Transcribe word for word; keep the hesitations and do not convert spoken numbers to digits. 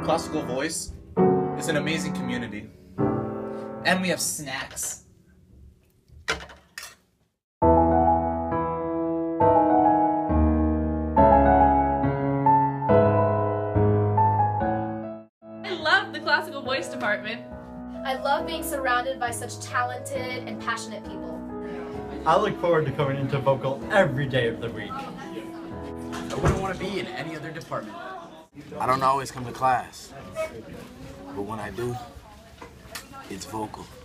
Classical voice is an amazing community. And we have snacks. I love the classical voice department. I love being surrounded by such talented and passionate people. I look forward to coming into vocal every day of the week. I wouldn't want to be in any other department. I don't always come to class, but when I do, it's vocal.